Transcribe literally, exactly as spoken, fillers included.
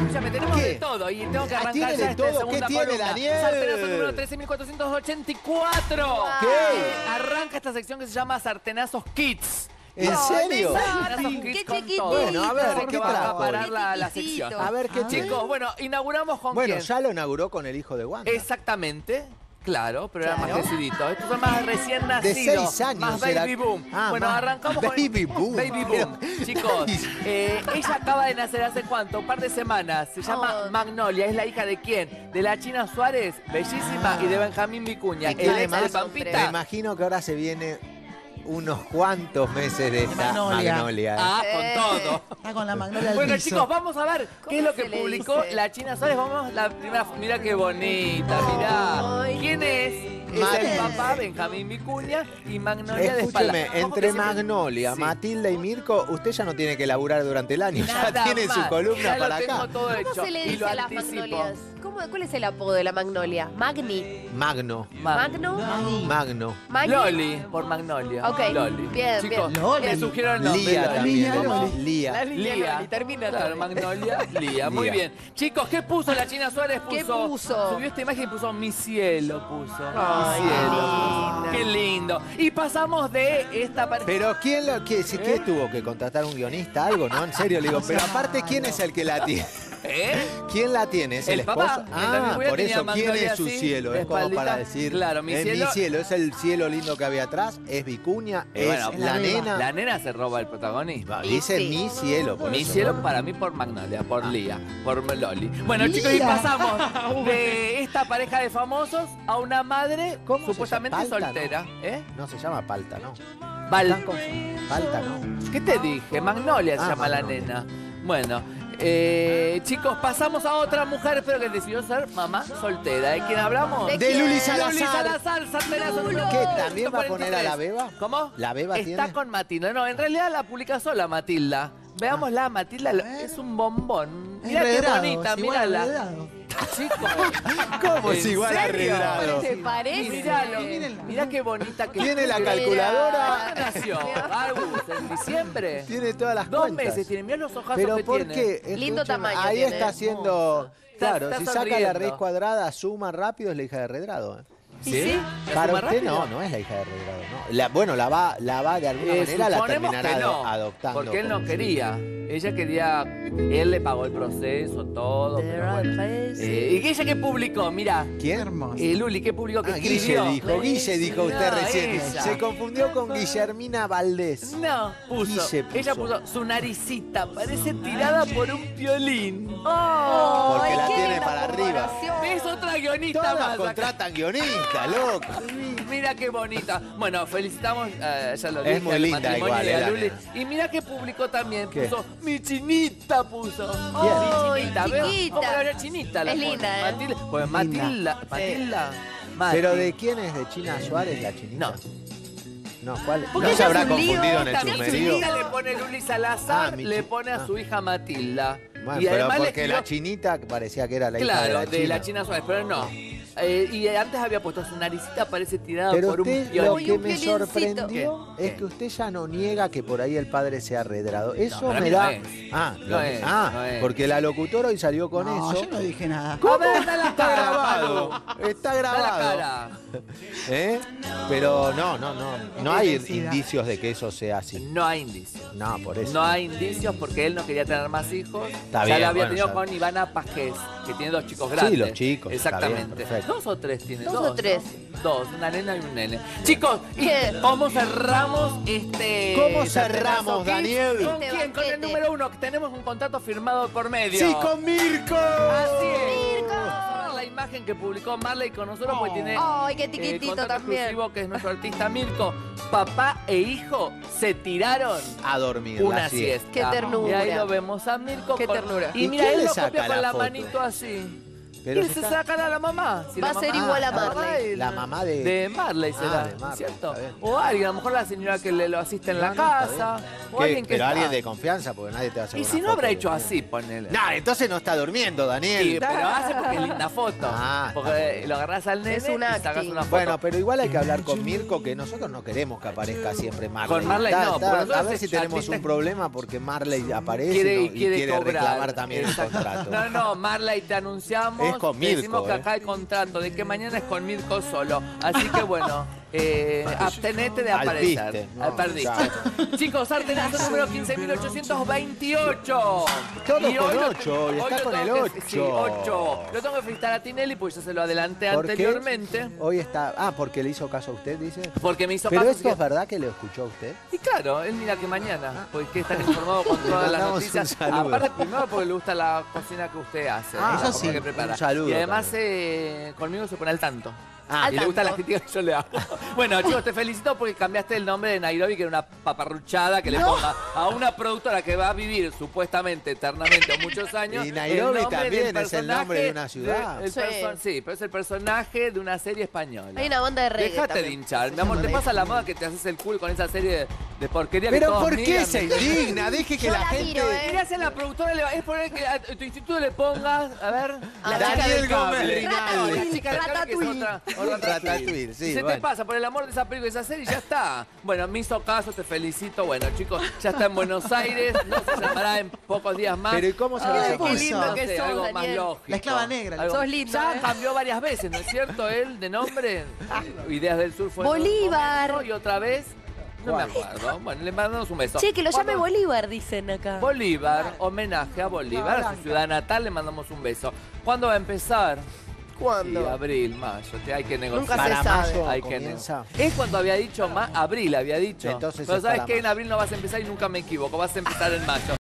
escúchame, tenemos ¿Qué? de todo y tengo que Ah, arrancar ¿tiene ya de esta todo? segunda ¿Qué tiene, columna. Daniel? Sartenazo número trece mil cuatrocientos ochenta y cuatro. ¿Qué? Arranca esta sección que se llama Sartenazos Kids. ¿En serio? Sartenazos Qué Kids con chiquitito. todo. Bueno, a ver, Así que ¿qué va a trajo? acaparar la, Qué la chiquitito. sección. A ver, ¿qué tiene? Chicos, bueno, inauguramos con Bueno, quién. ya lo inauguró con el hijo de Wanda. Exactamente. Claro, pero era Claro. más crecidito. Estos son más recién De nacidos. seis años Más era- baby boom. Ah, bueno, más arrancamos baby con... boom. Baby boom. Chicos, eh, ella acaba de nacer hace cuánto, un par de semanas. Se llama Oh. Magnolia. ¿Es la hija de quién? De la China Suárez, bellísima, y de Benjamín Vicuña. ¿Y El tiene ex de más? Me Pampita. imagino que ahora se viene unos cuantos meses de esta Magnolia. Magnolia. Ah, Sí. con todo. Está con la magnolia al Bueno, piso. chicos, vamos a ver qué es lo ¿Cómo que se le publicó dice? la China Suárez. Vamos, la primera. Mira qué bonita, mirá. Ay, ¿Quién es? Es Madre. el papá, Benjamín Vicuña, y Magnolia de espalda. Escúcheme, ¿Cómo que entre se- Magnolia, Sí. Matilda y Mirko, usted ya no tiene que laburar durante el año. Nada ya tiene más. su columna Ya para lo tengo acá. todo hecho. ¿Cómo se le y dice lo a las anticipo. magnolias? ¿Cómo, ¿Cuál es el apodo de la magnolia? Magni. Magno. Magno. Magno. Magni. Loli, por Magnolia. Ok, Loli. bien, Chicos, bien. Loli. me sugiero el nombre. Lía Loli. también. Lía, ¿Cómo? Loli. Lía. La línea Lía. Loli, termina Claro, todo. Magnolia, Lía. Muy Lía. bien. Chicos, ¿qué puso la China Suárez? Puso, ¿Qué puso? Subió esta imagen y puso mi cielo, puso. Ay, mi qué cielo. linda. Qué lindo. Y pasamos de esta pareja. Pero ¿quién lo que si ¿Eh? ¿qué tuvo que contratar un guionista algo? No, en serio le digo, pero aparte ¿quién es el que la tiene? ¿Eh? ¿Quién la tiene? ¿Es el, El papá. esposo? Benjamín Ah, Vicuña por tenía eso, ¿quién Magnolia es su así, cielo? de Es como para espaldita. decir, Claro, mi es cielo. mi cielo, es el cielo lindo que había atrás, es Vicuña, Y es bueno, la, la beba. nena. La nena se roba el protagonismo. Dice Sí. mi cielo. por Mi eso. cielo para mí por Magnolia, por Lía, por Loli. Bueno, Lía. chicos, y pasamos de esta pareja de famosos a una madre ¿Cómo se supuestamente llama? Palta, soltera. ¿Eh? No se llama Palta, ¿no? Val- Están con- Palta, ¿no? ¿Qué te dije? Magnolia se Ah, llama Magnolia. la nena. Bueno, eh, chicos, pasamos a otra mujer, pero que decidió ser mamá soltera. ¿De quién hablamos? ¿De De quién? Luli Luli Salazar. Salazar, Sartenazo número ¿Qué, también va a poner a la ciento cuarenta y tres. beba? ¿Cómo? ¿La beba Está tiene? con Matilda. No, en realidad la publica sola Matilda. Veámosla, Matilda es un bombón. Mira qué Enredrado, bonita, es igual a mírala. enredado. Chicos. ¿Cómo es ¿En igual a serio? arreglado? ¿Te parece? Míralo. Mírenla. Mirá qué bonita que Tiene la es. calculadora. ¿Cuándo nació? Agus, en diciembre. Tiene todas las Dos cuentas. meses tiene. Mirá los ojazos Pero que ¿por tiene. qué? Lindo Escúchame, tamaño Ahí tiene, está ¿eh? haciendo... Está- Claro, está si saca la sonriendo. raíz cuadrada, suma rápido, es la hija de Redrado. ¿eh? ¿Sí? ¿Sí? ¿La Para suma usted no, rápido? no es la hija de Redrado, ¿no? La- bueno, la va, la va de alguna Eh, manera, la suponemos terminará que no, ado- adoptando. porque él como no su quería. Ella quería, él le pagó el proceso, todo. Pero bueno. Eh, ¿Y ella qué publicó? Mira, ¿Quién? Hermoso. eh, Luli, ¿qué publicó? ¿Qué Ah, Guille escribió? dijo, Guille dijo usted No, recién. ella. Se confundió con Guillermina Valdés. No, puso. Guille puso. Ella puso su naricita, parece tirada por un violín. Oh, Porque ay, la qué tiene linda para arriba. comparación. ¿Ves otra guionista Todas más acá? contratan guionistas, loco. Mira qué bonita. Bueno, felicitamos, eh, ya lo Es dije, muy al linda matrimonio igual, de eh, la la Luli. nena. Y mira que publicó también, ¿Qué? puso mi chinita, puso. Ay, Mi chinita, ¿ves? chiquita. ¿Cómo era chinita? La Es pone. linda, ¿eh? Matilda, pues Matilda, Matilda. Mati. ¿Pero de quién es? ¿De China Suárez, la chinita? No. No, ¿cuál? Porque ¿No ella se habrá es un lío, confundido en el Esta mi chumerío? chinita le pone Luli Salazar, Ah, mi le chi- pone a su hija Matilda. Bueno, y pero además le porque escribió- la chinita parecía que era la hija Claro, de la de china. la China Suárez, pero no. Eh, y antes había puesto su naricita, parece tirada Pero por un usted, lo violín. que un me violincito. sorprendió ¿Qué? es que usted ya no niega que por ahí el padre sea arredrado. Eso para me mí da... no es. Ah, No lo- es, ah no es. porque la locutora hoy salió con No, eso. yo no dije nada. A ver, da la Está cara, grabado. Pablo. Está Da la grabado. cara. ¿Eh? Pero no, no, no. No hay Enloquecida. indicios de que eso sea así. No hay indicios. No, por eso. No hay indicios porque él no quería tener más hijos. Está ya bien, lo había bueno, tenido ya. con Ivana Pajés, que tiene dos chicos grandes. los chicos, está Exactamente. bien, perfecto. ¿Dos o tres tiene? Dos o tres. ¿no? Dos, una nena y un nene. Chicos, ¿y ¿Qué? cómo cerramos este... ¿Cómo Sartenazo cerramos, Kids? Daniel? ¿Con Este quién? Con el banquete. número uno, que tenemos un contrato firmado por medio. ¡Sí, con Mirko! Así es. Vamos a ver la imagen que publicó Marley con nosotros porque tiene Ay, qué eh, tiquitito contrato también. exclusivo, que es nuestro artista Mirko. Papá e hijo se tiraron A dormir una la siesta. siesta. Qué ternura. Y ahí lo vemos a Mirko. Qué con- ternura. Y ¿Y mira, quién él le lo saca copia la con la foto? manito así. Pero y si se está- sacan a la mamá. Si Va la a ser mamá- igual a la mamá Marley. de- La mamá de... De Marley será, Ah, de Marley, ¿cierto? está bien. O alguien, a lo mejor la señora que le lo asiste en la No, no, está casa. bien. O ¿Qué? alguien que Pero está- alguien de confianza, porque nadie te va a hacer Y una si no foto habrá de- hecho así, ponele. No, entonces no está durmiendo, Daniel. Sí, pero hace porque es linda foto. Ah, porque lo agarrás al nene Es un y sacas acting. una foto. Bueno, pero igual hay que hablar con Mirko, que nosotros no queremos que aparezca siempre Marley. Con Marley Está- no, está- porque nosotros a ver es si tenemos artista- un problema porque Marley aparece quiere, ¿no? y y quiere, quiere cobrar. reclamar también Exacto. el contrato. No, no, Marley, te anunciamos. Es con te decimos Mirko, que eh. acá el contrato de que mañana es con Mirko solo. Así que bueno, eh, abstenete de Al aparecer. piste, no, Al perdiste. chao. Chicos, Artenazo número quince mil ochocientos veintiocho. Todo Y con hoy lo- ocho, y hoy está lo con tengo el que- Sí, ocho. ocho. Lo tengo que felicitar a Tinelli, pues yo se lo adelanté ¿Por qué? anteriormente. Hoy está... Ah, porque le hizo caso a usted, dice. Porque me hizo Pero caso. esto es verdad que lo escuchó a usted. Y claro, él mira que mañana, porque están informados con Le todas las mandamos noticias. un saludo. Aparte, primero porque le gusta la cocina que usted hace. Ah, la eso comida sí, que prepara. un saludo Y además también. eh, conmigo se pone al tanto. Ah, y le gusta las críticas que yo le hago. Bueno, chicos, te felicito porque cambiaste el nombre de Nairobi, que era una paparruchada que le ponga a una productora que va a vivir supuestamente eternamente o muchos años. Y Nairobi el nombre también del es el nombre de una personaje ciudad. de- el Sí. perso- sí, pero es el personaje de una serie española. Hay una banda de reggae Dejate de también. hinchar, mi amor, te pasa la moda que te haces el culo con esa serie de, de porquería que Pero todos ¿por qué miran, se ¿me entendés? indigna? Deje que Yo la la gente... miro, ¿eh? ¿Qué hace la productora? Le va- Es poner que a tu instituto le pongas, a ver, A la ver. chica Daniel del cable. Gómez Rinaldi. No, la chica del cable que es Ratatouille. otra, otra Ratatouille, sí, Se bueno. te pasa por el amor de esa película, de esa serie y ya está. Bueno, me hizo caso, te felicito. Bueno, chicos, ya está en Buenos Aires, no se llamará en pocos días más. Pero ¿y cómo se ¿Qué va le a Qué puso? lindo No que sé, sos, algo más Daniel. lógico. La esclava negra, Algo- Sos lindo, Ya ¿eh? cambió varias veces, ¿no es cierto? Él de nombre. Ideas del Sur fue. en un Bolívar. momento, Y otra vez, no me ¿Cuál? acuerdo. Bueno, le mandamos un beso. Che, que lo llame Cuando- Bolívar, dicen acá. Bolívar, homenaje a Bolívar, a su ciudad natal, le mandamos un beso. ¿Cuándo va a empezar? ¿Cuándo? Sí, abril, mayo, te hay que negociar. Nunca se Para sabe. mayo Hay que comienza. negociar. Es cuando había dicho ma- abril, había dicho. Entonces Pero es sabes para que en mayo. abril no vas a empezar y nunca me equivoco, vas a empezar en mayo.